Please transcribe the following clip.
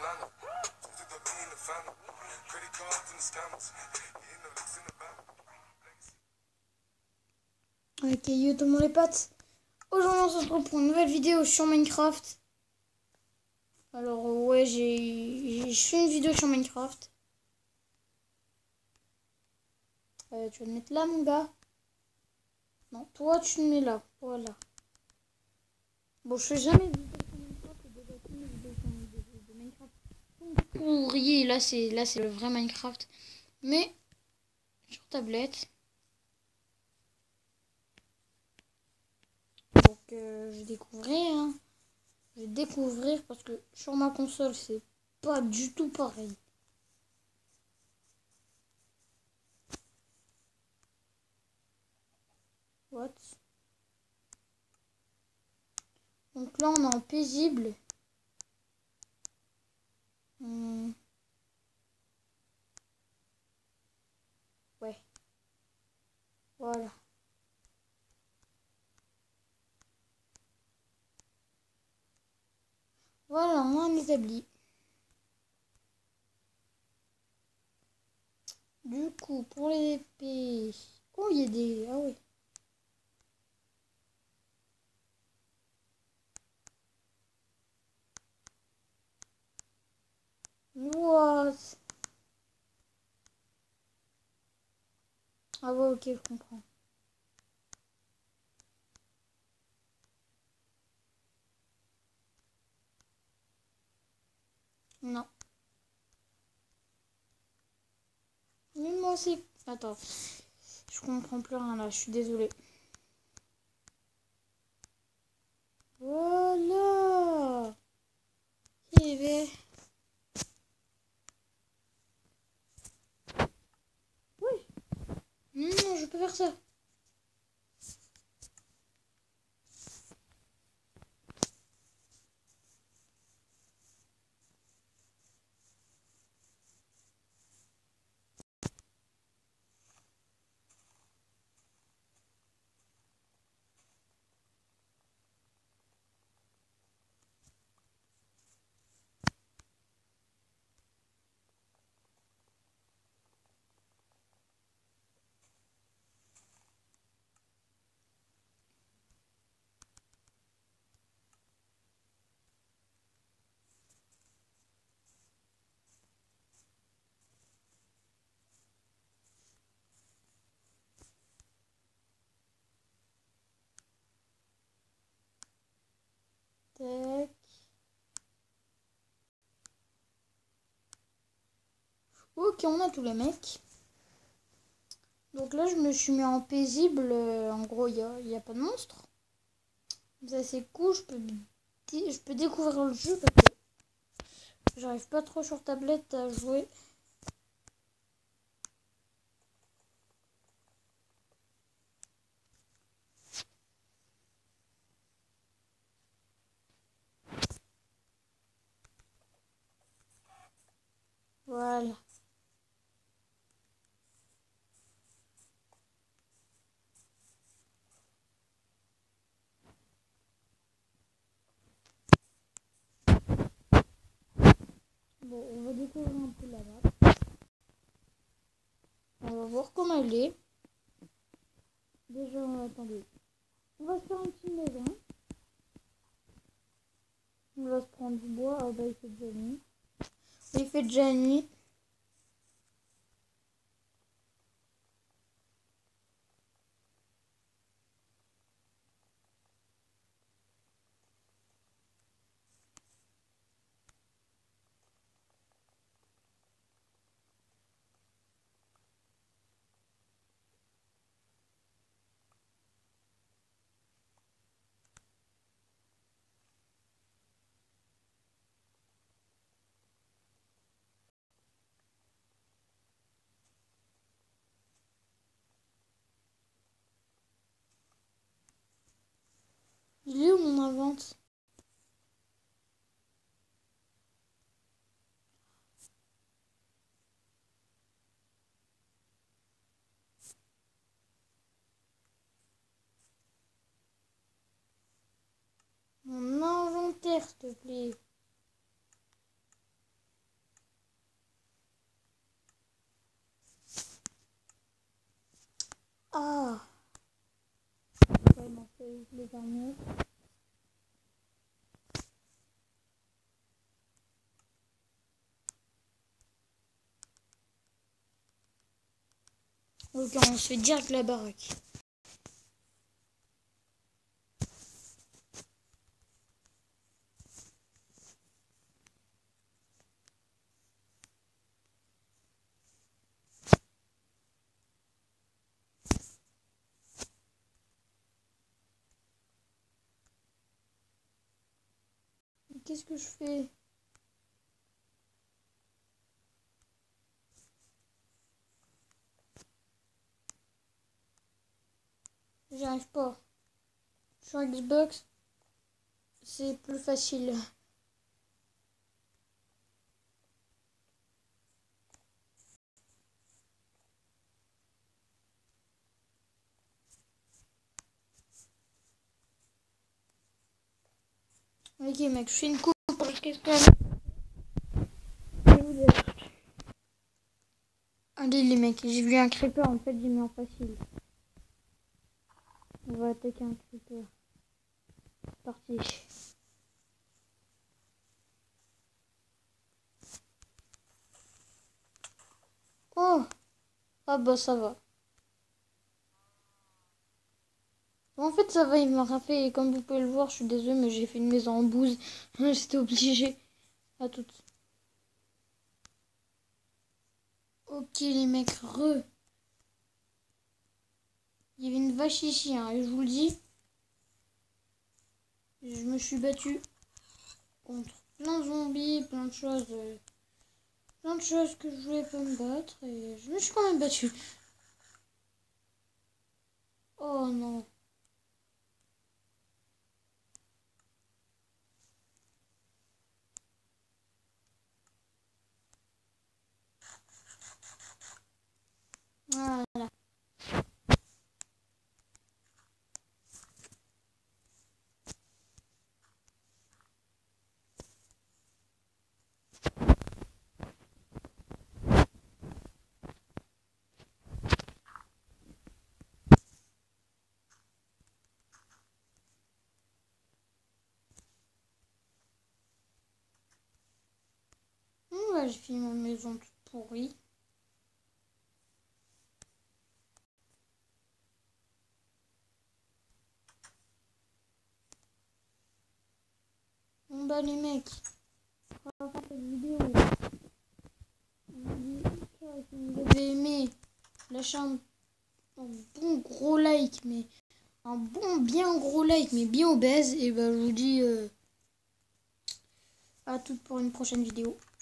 Ok, yo tout le monde les pattes. Aujourd'hui on se retrouve pour une nouvelle vidéo sur Minecraft. Alors ouais, je fais une vidéo sur Minecraft. Tu vas te mettre là mon gars. Non, toi tu te mets là, voilà. Bon, je fais jamais de vidéo sur Minecraft, j'ai déjà fait une vidéo de Minecraft. Pourriez, là c'est le vrai Minecraft. Mais sur tablette. Donc je vais découvrir, hein. Je vais découvrir parce que sur ma console c'est pas du tout pareil. What? Donc là on est en paisible. Ouais. Voilà. Voilà, on a établi. Du coup, pour les épées... Oh, il y a des... Ah oui. What? Ah ouais, ok, je comprends. Non. Mais moi aussi... Attends. Je comprends plus rien là, je suis désolée. Voilà. Il est... Oui. Non, je peux faire ça. Tac. Ok, on a tous les mecs. Donc là, je me suis mis en paisible. En gros, il y a pas de monstre. Ça, c'est cool. Je peux découvrir le jeu parce que j'arrive pas trop sur tablette à jouer. Voilà. Bon, on va découvrir un peu la map. On va voir comment elle est. Déjà, attendez. On va se faire une petite maison. On va se prendre du bois. Ah bah il fait déjà nuit. Il fait déjà nuit. Il est où mon invente? Mon inventaire, s'il te plaît. faire mieux. Ok, on se fait direct la baraque. Qu'est-ce que je fais? J'y arrive pas. Sur Xbox, c'est plus facile. Ok mec, je fais une coupe pour qu'est-ce que allez les mecs, j'ai vu un creeper, en fait j'ai mis en facile. On va attaquer un creeper. C'est parti. Oh! Ah bah ça va. En fait ça va, il m'a rappelé, comme vous pouvez le voir, je suis désolée mais j'ai fait une maison en bouse. J'étais obligée. À toutes. Ok les mecs, il y avait une vache ici, hein, et je vous le dis. Je me suis battue contre plein de zombies, plein de choses. Plein de choses que je voulais pas me battre et je me suis quand même battue. Oh non. Voilà. Ouais, j'ai fini ma maison toute pourrie. Bon bah les mecs, on va faire cette vidéo. Si vous avez aimé, lâchez un bon gros like, mais un bon bien gros like, mais bien obèse. Et bah je vous dis à toutes pour une prochaine vidéo.